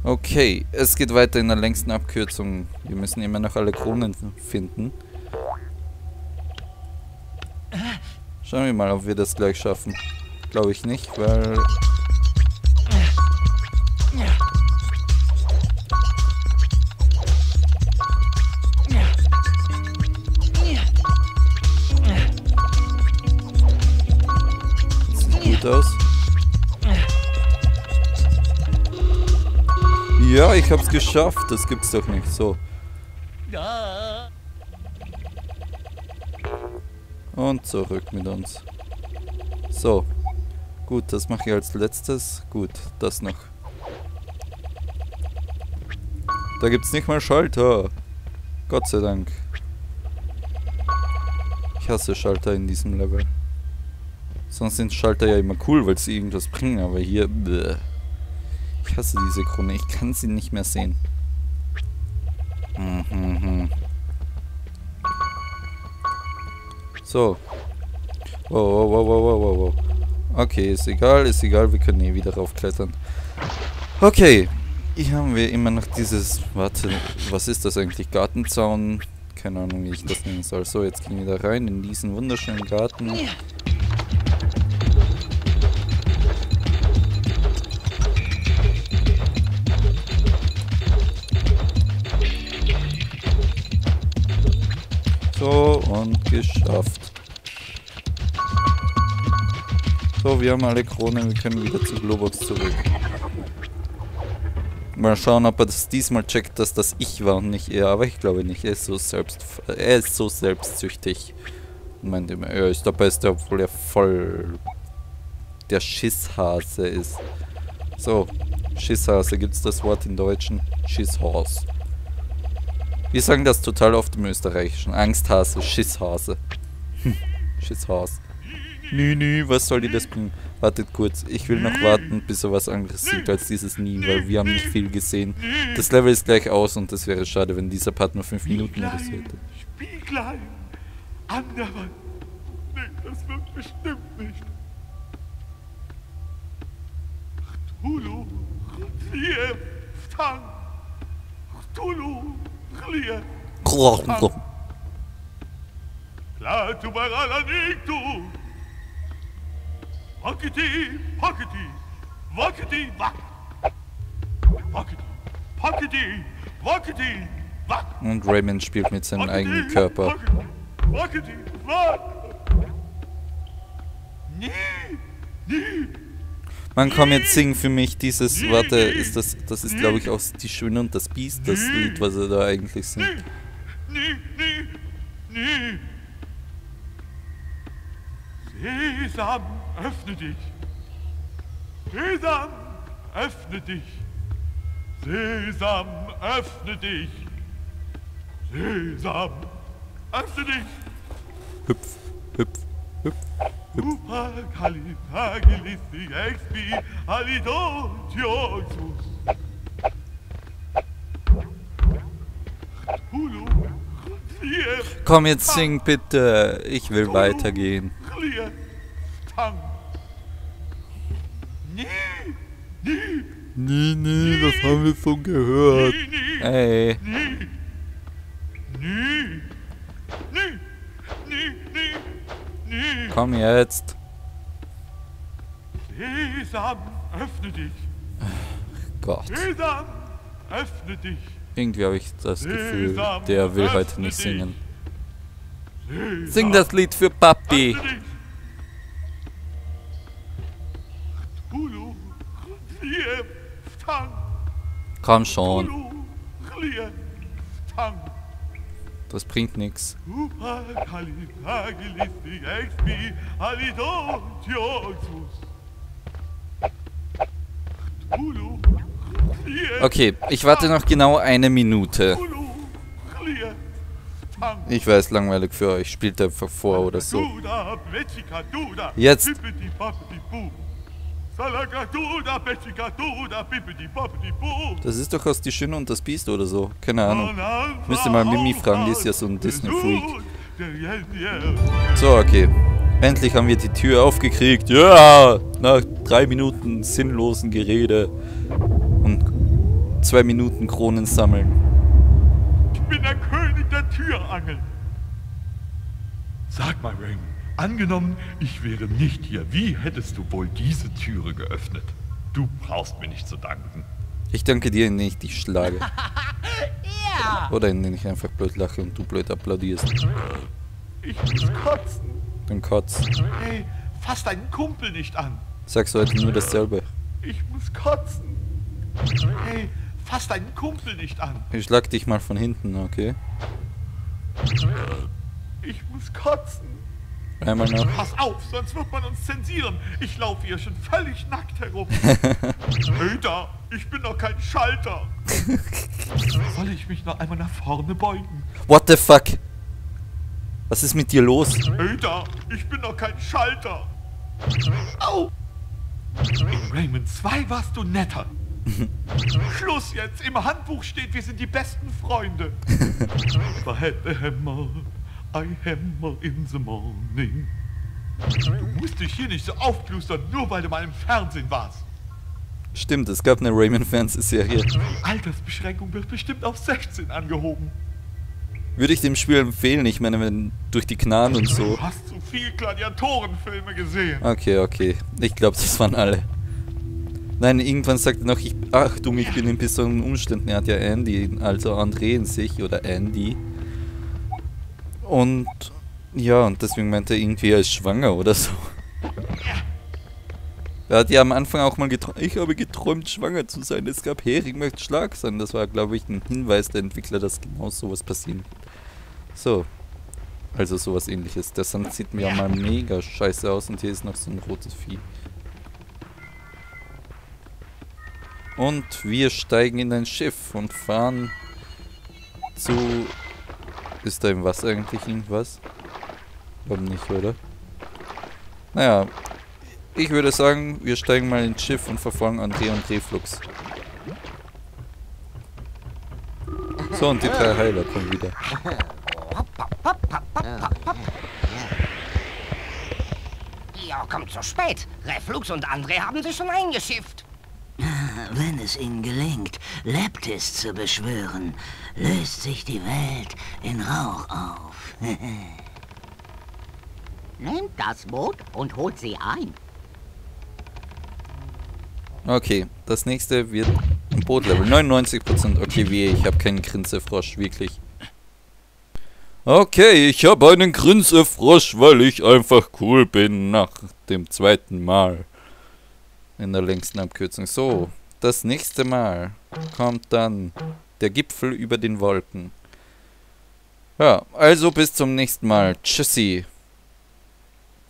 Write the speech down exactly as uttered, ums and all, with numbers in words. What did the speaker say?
Okay, es geht weiter in der längsten Abkürzung. Wir müssen immer noch alle Kronen finden. Schauen wir mal, ob wir das gleich schaffen. Glaube ich nicht, weil... Sieht gut aus. Ja, ich hab's geschafft. Das gibt's doch nicht. So. Und zurück mit uns. So. Gut, das mache ich als letztes. Gut, das noch. Da gibt's nicht mal Schalter. Gott sei Dank. Ich hasse Schalter in diesem Level. Sonst sind Schalter ja immer cool, weil sie irgendwas bringen, aber hier... Bleh. Ich hasse diese Krone. Ich kann sie nicht mehr sehen. Mhm. So. Wow, wow, wow, wow, wow, wow. Okay, ist egal, ist egal. Wir können eh wieder raufklettern. Okay. Hier haben wir immer noch dieses... Warte, was ist das eigentlich? Gartenzaun? Keine Ahnung, wie ich das nennen soll. So, jetzt gehen wir da rein in diesen wunderschönen Garten. So, und geschafft. So, wir haben alle Kronen, wir können wieder zu Globox zurück. Mal schauen, ob er das diesmal checkt, dass das ich war und nicht er. Aber ich glaube nicht, er ist so selbst, er ist so selbstsüchtig. Und meint immer, er ist der Beste, obwohl er voll der Schisshase ist. So, Schisshase, gibt es das Wort im Deutschen? Schisshase. Wir sagen das total oft im Österreichischen. Angsthase, Schisshase. Schisshase. Nü, nü, was soll dir das bringen? Wartet kurz, ich will noch warten, bis er was anderes sieht als dieses Nie, weil wir haben nicht viel gesehen. Das Level ist gleich aus und es wäre schade, wenn dieser Part nur fünf Minuten oder so hätte. Spieglein an der Wand. Nee, das wird bestimmt nicht. Cthulhu, Cthulhu, Stang. Cthulhu, Cthulhu, Stang. Clatu barala nictu. Wakiti, Pockety, Wakiti, Wack. Wakiti, Pockety, Wakiti, Wack. Und Raymond spielt mit seinem eigenen Körper. Wakiti, Wack. Nie, nie. Man kann jetzt singen für mich dieses, warte, ist das, das ist glaube ich auch Die Schöne und das Biest, das Lied, was er da eigentlich singt. Nie, nie, nie. Sesam, öffne dich. Sesam, öffne dich. Sesam, öffne dich. Sesam, öffne dich. Hüpf, hüpf, hüpf, hüpf. Upa, Califagilisti, Expi, Alidotiosus. Hulu, Komm jetzt sing bitte, ich will weitergehen. Nee, nee, das haben wir schon gehört. Ey. Komm jetzt. Sesam, öffne dich. Gott. Sesam, öffne dich. Irgendwie habe ich das Gefühl, der will heute nicht singen. Sing das Lied für Papi. Komm schon. Das bringt nichts. Okay, ich warte noch genau eine Minute. Ich weiß, langweilig für euch. Spielt einfach vor oder so. Jetzt. Das ist doch aus Die Schöne und das Biest oder so. Keine Ahnung. Müsst ihr mal Mimi fragen, die ist ja so ein Disney-Freak. So, okay. Endlich haben wir die Tür aufgekriegt. Ja! Nach drei Minuten sinnlosen Gerede und zwei Minuten Kronen sammeln. Ich bin der König der Türangel. Sag mal, Raymond, angenommen, ich wäre nicht hier, wie hättest du wohl diese Türe geöffnet? Du brauchst mir nicht zu danken. Ich danke dir, indem ich dich schlage. Ja. Oder indem ich einfach blöd lache und du blöd applaudierst. Ich muss kotzen. Dann kotz. Hey, fass deinen Kumpel nicht an. Sagst du heute nur dasselbe. Ich muss kotzen. Hey, fass deinen Kumpel nicht an. Ich schlag dich mal von hinten, okay? Ich muss kotzen. Einmal noch. Pass auf, sonst wird man uns zensieren. Ich laufe hier schon völlig nackt herum. Hey da, ich bin doch kein Schalter. Soll ich mich noch einmal nach vorne beugen? What the fuck? Was ist mit dir los? Hey da, ich bin doch kein Schalter. Au! In Raymond zwei warst du netter. Schluss jetzt, im Handbuch steht, wir sind die besten Freunde. If I had the hammer, I hammer in the morning. Du musst dich hier nicht so aufplustern, nur weil du mal im Fernsehen warst. Stimmt, es gab eine Rayman-Fernsehserie. Die Altersbeschränkung wird bestimmt auf sechzehn angehoben. Würde ich dem Spiel empfehlen, ich meine, wenn durch die Gnaden und so. Du hast zu viel Gladiatorenfilme gesehen. Okay, okay. Ich glaube, das waren alle. Nein, irgendwann sagt er noch, ich, Achtung, ich bin in besonderen Umständen. Er hat ja Andy, also André in sich, oder Andy. Und, ja, und deswegen meinte er irgendwie, er ist schwanger oder so. Er hat ja am Anfang auch mal geträumt, ich habe geträumt, schwanger zu sein. Es gab Hering möchte Schlag sein. Das war, glaube ich, ein Hinweis der Entwickler, dass genau sowas passieren. So. Also sowas ähnliches. Der Sand sieht mir ja mal mega scheiße aus und hier ist noch so ein rotes Vieh. Und wir steigen in ein Schiff und fahren zu... Ist da im Wasser eigentlich irgendwas? Glaube nicht, oder? Naja, ich würde sagen, wir steigen mal ins Schiff und verfolgen André und Reflux. So, und die drei Heiler kommen wieder. Ihr kommt zu spät. Reflux und André haben sich schon eingeschifft. Wenn es ihnen gelingt, Leptis zu beschwören, löst sich die Welt in Rauch auf. Nehmt das Boot und holt sie ein. Okay, das nächste wird ein Bootlevel. neunundneunzig Prozent. Okay, wie ich habe keinen Grinsefrosch, wirklich. Okay, ich habe einen Grinsefrosch, weil ich einfach cool bin nach dem zweiten Mal. In der längsten Abkürzung. So, das nächste Mal kommt dann der Gipfel über den Wolken. Ja, also bis zum nächsten Mal. Tschüssi.